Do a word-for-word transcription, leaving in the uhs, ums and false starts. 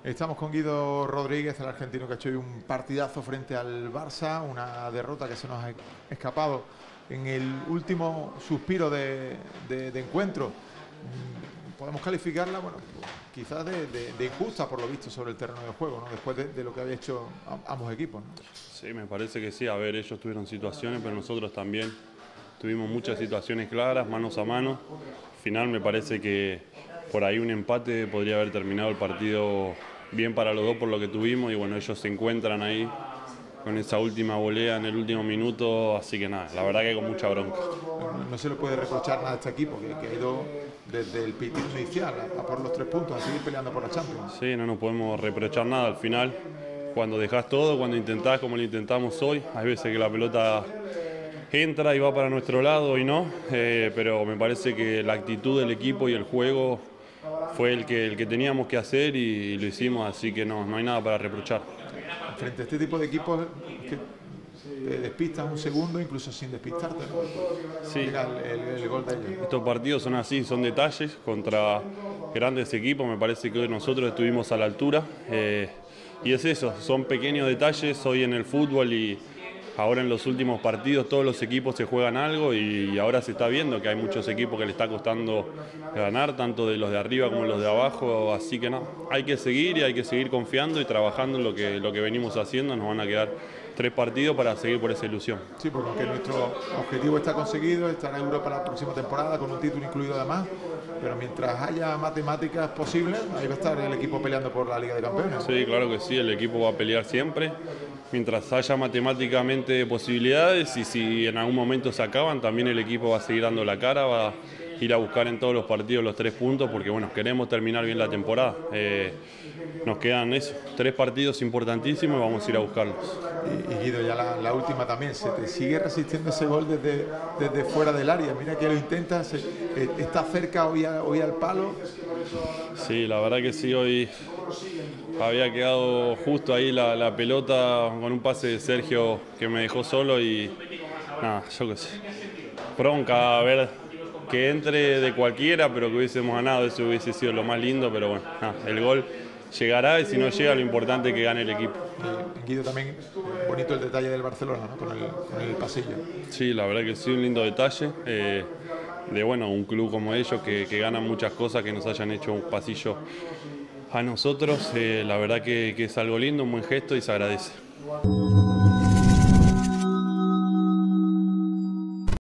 Estamos con Guido Rodríguez, el argentino que ha hecho hoy un partidazo frente al Barça, una derrota que se nos ha escapado en el último suspiro de, de, de encuentro. Podemos calificarla, bueno, quizás de, de, de injusta por lo visto sobre el terreno de juego, ¿no? Después de, de lo que había hecho ambos equipos, ¿no? Sí, me parece que sí. A ver, ellos tuvieron situaciones, pero nosotros también tuvimos muchas situaciones claras, manos a mano. Al final me parece que por ahí un empate podría haber terminado el partido bien para los dos por lo que tuvimos, y bueno, ellos se encuentran ahí con esa última volea en el último minuto, así que nada, la verdad que con mucha bronca. No, no se le puede reprochar nada a este equipo, que, que ha ido desde el pitido inicial a, a por los tres puntos, a seguir peleando por la Champions. Sí, no nos podemos reprochar nada al final. Cuando dejás todo, cuando intentás como lo intentamos hoy, hay veces que la pelota entra y va para nuestro lado y no, eh, pero me parece que la actitud del equipo y el juego fue el que, el que teníamos que hacer y, y lo hicimos, así que no, no hay nada para reprochar. Frente a este tipo de equipos que te despistas un segundo, incluso sin despistarte, ¿no? Sí. Llega el, el, el gol de ellos. Estos partidos son así, son detalles contra grandes equipos. Me parece que hoy nosotros estuvimos a la altura, eh, y es eso, son pequeños detalles hoy en el fútbol, y ahora en los últimos partidos todos los equipos se juegan algo, y ahora se está viendo que hay muchos equipos que le está costando ganar, tanto de los de arriba como los de abajo, así que no, hay que seguir y hay que seguir confiando y trabajando en lo que, lo que venimos haciendo. Nos van a quedar tres partidos para seguir por esa ilusión. Sí, porque nuestro objetivo está conseguido, estar en Europa la próxima temporada con un título incluido además, pero mientras haya matemáticas posibles, ahí va a estar el equipo peleando por la Liga de Campeones. Sí, claro que sí, el equipo va a pelear siempre, mientras haya matemáticamente posibilidades, y si en algún momento se acaban, también el equipo va a seguir dando la cara, va a ir a buscar en todos los partidos los tres puntos, porque bueno, queremos terminar bien la temporada. Eh, nos quedan eso, tres partidos importantísimos y vamos a ir a buscarlos. Y, y Guido, ya la, la última también, se te sigue resistiendo ese gol desde, desde fuera del área. Mira que lo intentas, se, eh, está cerca hoy, a, hoy al palo. Sí, la verdad que sí, hoy había quedado justo ahí la, la pelota con un pase de Sergio que me dejó solo, y nada, yo qué sé, bronca a ver que entre de cualquiera, pero que hubiésemos ganado, eso hubiese sido lo más lindo, pero bueno, nada, el gol llegará, y si no llega, lo importante es que gane el equipo. Y, Guido, también bonito el detalle del Barcelona, ¿no? Con el, con el pasillo. Sí, la verdad que sí, un lindo detalle, eh, de bueno, un club como ellos que, que ganan muchas cosas, que nos hayan hecho un pasillo a nosotros, eh, la verdad que, que es algo lindo, un buen gesto y se agradece.